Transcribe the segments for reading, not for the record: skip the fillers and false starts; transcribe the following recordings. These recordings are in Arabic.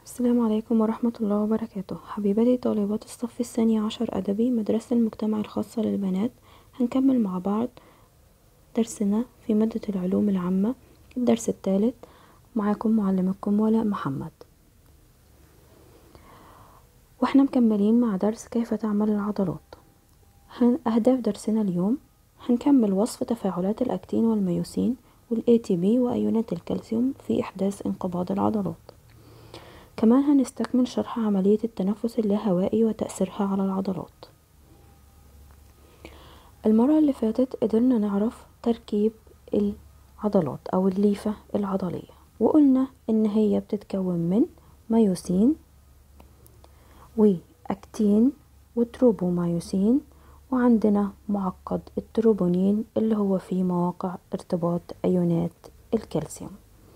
السلام عليكم ورحمة الله وبركاته. حبيباتي طالبات الصف الثاني عشر أدبي مدرسة المجتمع الخاصة للبنات، هنكمل مع بعض درسنا في مادة العلوم العامة الدرس الثالث. معاكم معلمكم ولاء محمد، واحنا مكملين مع درس كيف تعمل العضلات. أهداف درسنا اليوم: هنكمل وصف تفاعلات الأكتين والميوسين والATP ATP وأيونات الكالسيوم في إحداث انقباض العضلات. كمان هنستكمل شرح عملية التنفس اللاهوائي وتأثيرها على العضلات. المرة اللي فاتت قدرنا نعرف تركيب العضلات أو الليفة العضلية، وقلنا إن هي بتتكون من ميوسين وأكتين وتروبوميوسين، وعندنا معقد التروبونين اللي هو فيه مواقع ارتباط أيونات الكالسيوم.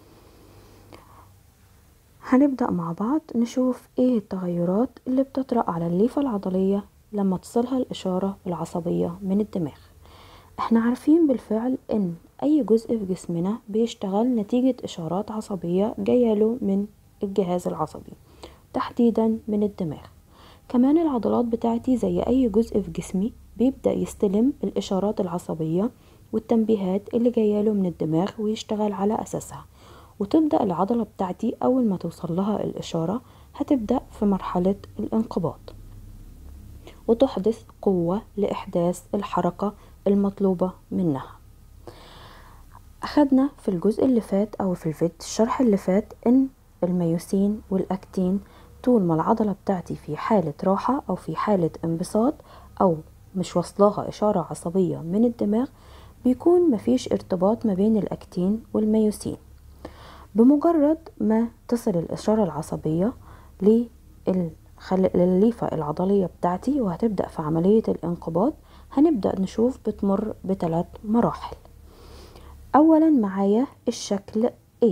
هنبدأ مع بعض نشوف ايه التغيرات اللي بتطرأ على الليفة العضلية لما تصلها الإشارة العصبية من الدماغ. احنا عارفين بالفعل ان اي جزء في جسمنا بيشتغل نتيجة إشارات عصبية جايله من الجهاز العصبي، تحديدا من الدماغ. كمان العضلات بتاعتي زي اي جزء في جسمي بيبدأ يستلم الإشارات العصبية والتنبيهات اللي جايله من الدماغ ويشتغل على أساسها، وتبدأ العضلة بتاعتي أول ما توصل لها الإشارة هتبدأ في مرحلة الانقباض وتحدث قوة لإحداث الحركة المطلوبة منها. أخدنا في الجزء اللي فات أو في الشرح اللي فات إن الميوسين والأكتين طول ما العضلة بتاعتي في حالة راحة أو في حالة انبساط أو مش وصلها إشارة عصبية من الدماغ بيكون مفيش ارتباط ما بين الأكتين والميوسين. بمجرد ما تصل الإشارة العصبية للليفة العضلية بتاعتي وهتبدأ في عملية الانقباض، هنبدأ نشوف بتمر بثلاث مراحل. أولا معايا الشكل A.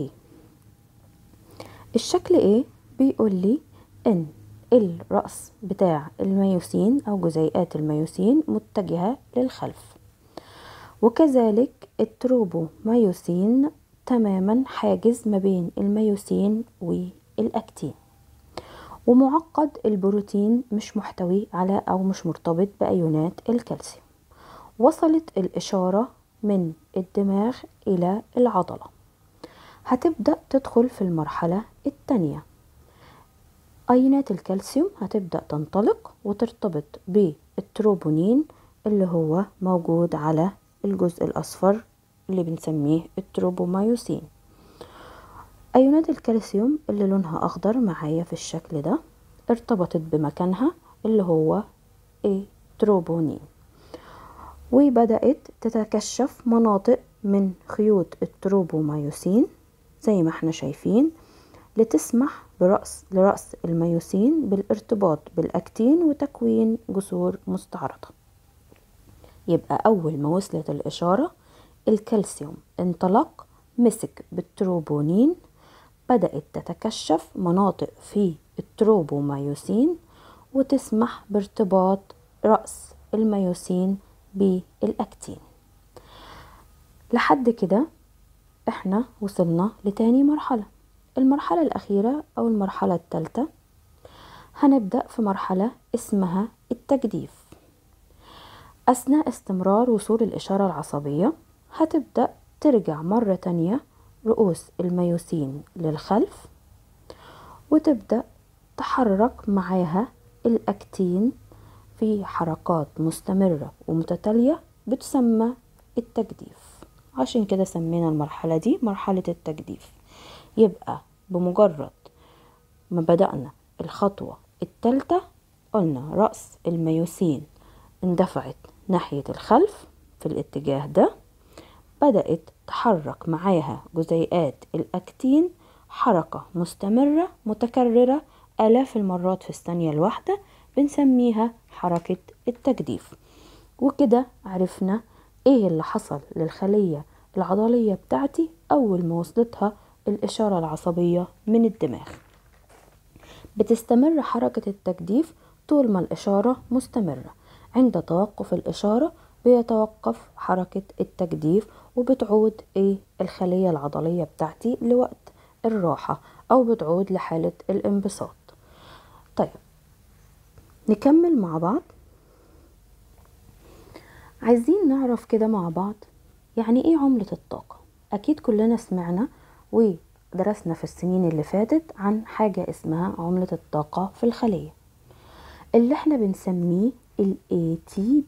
الشكل A بيقول لي إن الرأس بتاع الميوسين أو جزيئات الميوسين متجهة للخلف، وكذلك التروبوميوسين تماما حاجز ما بين الميوسين والأكتين، ومعقد البروتين مش محتوي على أو مش مرتبط بأيونات الكالسيوم. وصلت الإشارة من الدماغ إلى العضلة، هتبدأ تدخل في المرحلة الثانية. أيونات الكالسيوم هتبدأ تنطلق وترتبط بالتروبونين اللي هو موجود على الجزء الأصفر اللي بنسميه التروبوميوسين. أيونات الكالسيوم اللي لونها أخضر معايا في الشكل ده ارتبطت بمكانها اللي هو التروبونين، وبدأت تتكشف مناطق من خيوط التروبوميوسين زي ما احنا شايفين لتسمح لرأس الميوسين بالارتباط بالأكتين وتكوين جسور مستعرضة. يبقى أول ما وصلت الإشارة الكالسيوم انطلق مسك بالتروبونين، بدأت تتكشف مناطق في التروبوميوسين وتسمح بارتباط رأس الميوسين بالأكتين. لحد كده احنا وصلنا لتاني مرحلة. المرحلة الأخيرة أو المرحلة الثالثة هنبدأ في مرحلة اسمها التجديف. أثناء استمرار وصول الإشارة العصبية هتبدأ ترجع مرة تانية رؤوس الميوسين للخلف، وتبدأ تحرك معاها الأكتين في حركات مستمرة ومتتالية بتسمى التجديف. عشان كده سمينا المرحلة دي مرحلة التجديف. يبقى بمجرد ما بدأنا الخطوة الثالثة قلنا رأس الميوسين اندفعت ناحية الخلف في الاتجاه ده، بدأت تحرك معاها جزيئات الأكتين حركة مستمرة متكررة آلاف المرات في الثانية الواحدة، بنسميها حركة التجديف. وكده عرفنا ايه اللي حصل للخلية العضلية بتاعتي أول ما وصلتها الإشارة العصبية من الدماغ. بتستمر حركة التجديف طول ما الإشارة مستمرة. عند توقف الإشارة بيتوقف حركة التجديف وبتعود الخلية العضلية بتاعتي لوقت الراحة أو بتعود لحالة الانبساط. طيب نكمل مع بعض. عايزين نعرف كده مع بعض يعني ايه عملة الطاقة. اكيد كلنا سمعنا ودرسنا في السنين اللي فاتت عن حاجة اسمها عملة الطاقة في الخلية اللي احنا بنسميه ال ATP.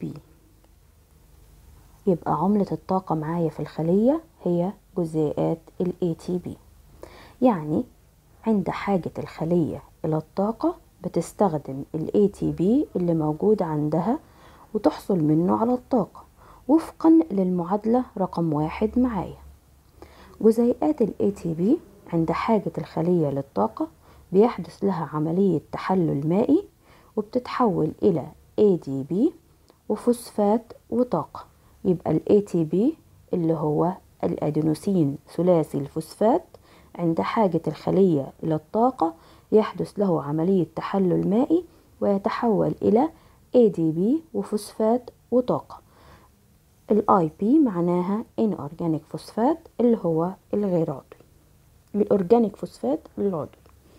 يبقى عملة الطاقة معايا في الخلية هي جزيئات ال ATP. يعني عند حاجة الخلية إلى الطاقة بتستخدم ال ATP اللي موجود عندها وتحصل منه على الطاقة وفقا للمعادلة رقم 1 معايا. جزيئات ال ATP عند حاجة الخلية للطاقة بيحدث لها عملية تحلل مائي وبتتحول إلى ADP وفوسفات وطاقة. يبقى ال ATP اللي هو الأدينوسين ثلاثي الفوسفات عند حاجة الخلية إلى الطاقة يحدث له عملية تحلل مائي ويتحول إلى ADP وفوسفات وطاقة. الاي بي معناها inorganic فوسفات اللي هو الغير عضوي، الاورجانيك فوسفات العضوي.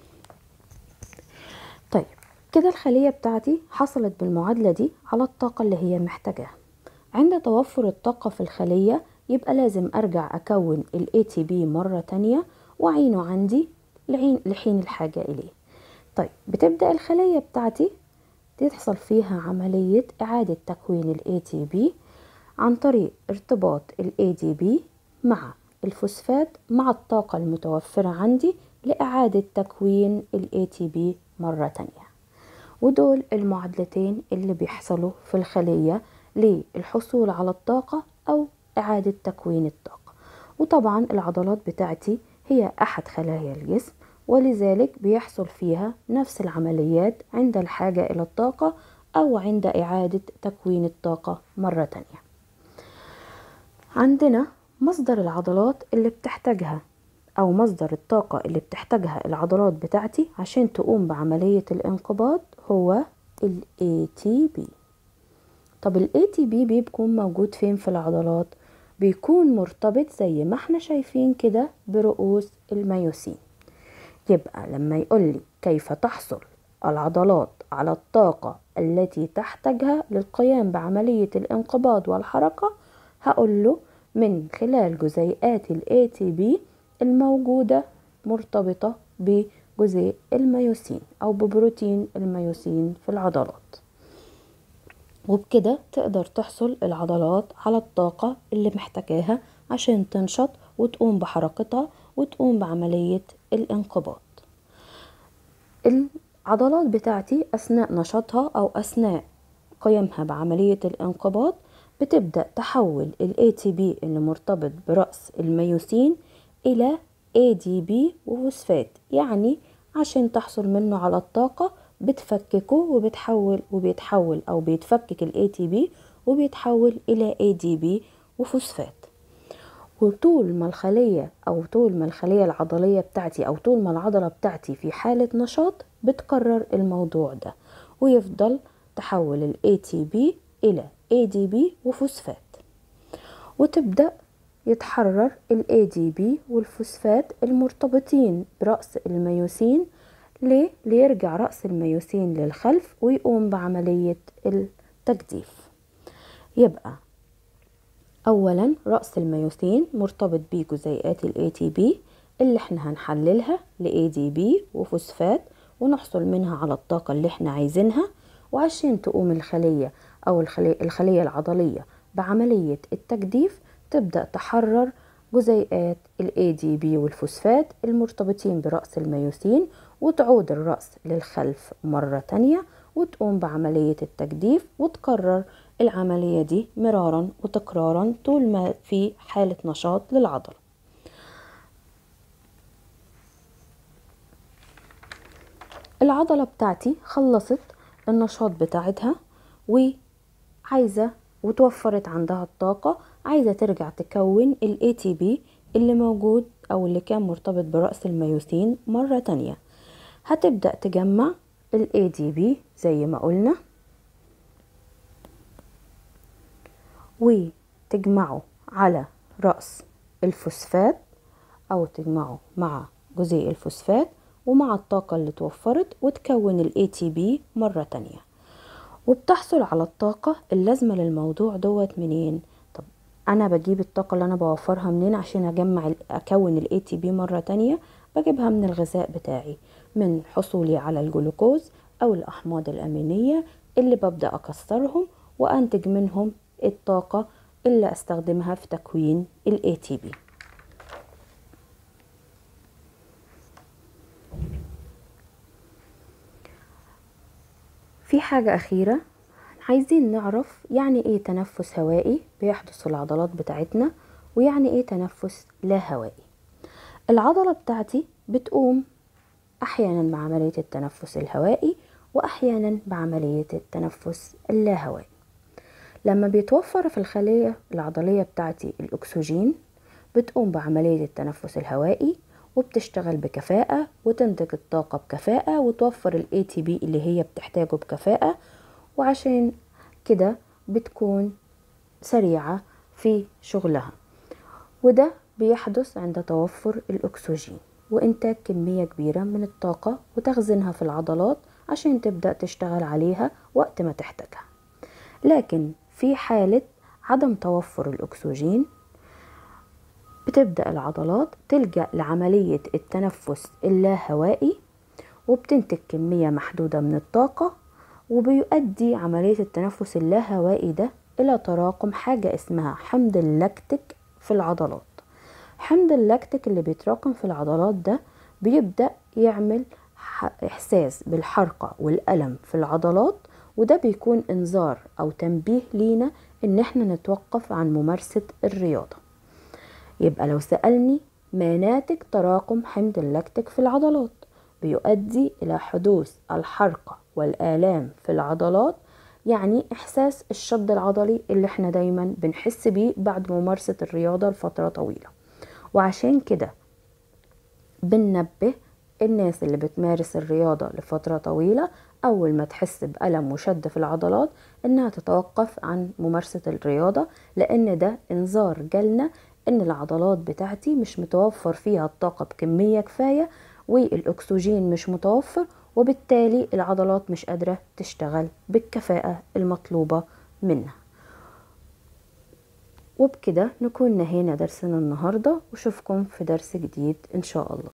طيب كده الخلية بتاعتي حصلت بالمعادلة دي على الطاقة اللي هي محتاجاها. عند توفر الطاقة في الخلية يبقى لازم ارجع اكون ال ATP مرة تانية واعينه عندي لحين الحاجة اليه. طيب بتبدأ الخلية بتاعتي تحصل فيها عملية اعادة تكوين ال ATP عن طريق ارتباط ال ADP مع الفوسفات مع الطاقة المتوفرة عندي لإعادة تكوين ال ATP مرة تانية. ودول المعادلتين اللي بيحصلوا في الخلية للحصول على الطاقة أو إعادة تكوين الطاقة. وطبعا العضلات بتاعتي هي أحد خلايا الجسم، ولذلك بيحصل فيها نفس العمليات عند الحاجة إلى الطاقة أو عند إعادة تكوين الطاقة مرة تانية. عندنا مصدر العضلات اللي بتحتاجها أو مصدر الطاقة اللي بتحتاجها العضلات بتاعتي عشان تقوم بعملية الانقباض هو ال ATP. طب ال ATP بيكون موجود فين في العضلات؟ بيكون مرتبط زي ما احنا شايفين كده برؤوس الميوسين. يبقى لما يقولي كيف تحصل العضلات على الطاقة التي تحتاجها للقيام بعملية الانقباض والحركة، هقوله من خلال جزيئات ال ATP الموجودة مرتبطة بجزيء الميوسين أو ببروتين الميوسين في العضلات. وبكده تقدر تحصل العضلات على الطاقة اللي محتاجاها عشان تنشط وتقوم بحركتها وتقوم بعملية الانقباض. العضلات بتاعتي أثناء نشاطها أو أثناء قيامها بعملية الانقباض بتبدأ تحول ال ATP اللي مرتبط برأس الميوسين إلى ADP وفوسفات. يعني عشان تحصل منه على الطاقة بتفككه وبيتحول أو بيتفكك ال ATP وبيتحول إلى ADP وفوسفات. وطول ما الخلية أو طول ما الخلية العضلية بتاعتي أو طول ما العضلة بتاعتي في حالة نشاط بتكرر الموضوع ده ويفضل تحول ال ATP إلى ADP وفوسفات. وتبدأ يتحرر ال ADP والفوسفات المرتبطين برأس الميوسين ليرجع رأس الميوسين للخلف ويقوم بعملية التجديف. يبقى أولا رأس الميوسين مرتبط بجزيئات ال ATP اللي احنا هنحللها ل ADP وفوسفات ونحصل منها على الطاقة اللي احنا عايزينها. وعشان تقوم الخلية أو الخلية العضلية بعملية التجديف تبدأ تحرر جزيئات ال ADP والفوسفات المرتبطين برأس الميوسين وتعود الرأس للخلف مرة تانية وتقوم بعملية التجديف وتكرر العملية دي مرارا وتكرارا طول ما في حالة نشاط للعضلة. العضلة بتاعتي خلصت النشاط بتاعتها وعايزة وتوفرت عندها الطاقة، عايزة ترجع تكون ال ATP اللي موجود أو اللي كان مرتبط برأس الميوسين مرة تانية. هتبدأ تجمع ال ADP زي ما قلنا وتجمعه على رأس الفوسفات أو تجمعه مع جزيء الفوسفات ومع الطاقة اللي توفرت وتكون ال ATP مرة تانية. وبتحصل على الطاقة اللازمة للموضوع دوت منين؟ طب أنا بجيب الطاقة اللي أنا بوفرها منين عشان أكون ال ATP مرة تانية؟ بجيبها من الغذاء بتاعي، من حصولي على الجلوكوز أو الأحماض الأمينية اللي ببدأ أكسرهم وأنتج منهم الطاقة اللي أستخدمها في تكوين ال ATP. في حاجة أخيرة، عايزين نعرف يعني ايه تنفس هوائي بيحدث في العضلات بتاعتنا، ويعني ايه تنفس لا هوائي. العضلة بتاعتي بتقوم احيانا بعملية التنفس الهوائي واحيانا بعملية التنفس اللاهوائي. لما بيتوفر في الخلية العضلية بتاعتي الاكسجين بتقوم بعملية التنفس الهوائي وبتشتغل بكفاءة وتنتج الطاقة بكفاءة وتوفر ال ATP اللي هي بتحتاجه بكفاءة، وعشان كده بتكون سريعة في شغلها. وده بيحدث عند توفر الأكسجين وإنتاج كمية كبيرة من الطاقة وتخزينها في العضلات عشان تبدأ تشتغل عليها وقت ما تحتاجها. لكن في حالة عدم توفر الأكسجين بتبدأ العضلات تلجأ لعملية التنفس اللاهوائي وبتنتج كمية محدودة من الطاقة، وبيؤدي عملية التنفس اللاهوائي ده إلى تراكم حاجة اسمها حمض اللاكتيك في العضلات. حمض اللاكتيك اللي بيتراكم في العضلات ده بيبدأ يعمل إحساس بالحرقة والألم في العضلات، وده بيكون إنذار أو تنبيه لينا إن احنا نتوقف عن ممارسة الرياضة. يبقى لو سألني ما ناتج تراكم حمض اللاكتيك في العضلات، بيؤدي إلى حدوث الحرقة والآلام في العضلات، يعني إحساس الشد العضلي اللي احنا دايما بنحس بيه بعد ممارسة الرياضة لفترة طويلة. وعشان كده بننبه الناس اللي بتمارس الرياضة لفترة طويلة أول ما تحس بألم وشد في العضلات إنها تتوقف عن ممارسة الرياضة، لأن ده إنذار جالنا إن العضلات بتاعتي مش متوفر فيها الطاقة بكمية كفاية والأكسجين مش متوفر، وبالتالي العضلات مش قادرة تشتغل بالكفاءة المطلوبة منها. وبكده نكون نهينا درسنا النهاردة، وشوفكم في درس جديد إن شاء الله.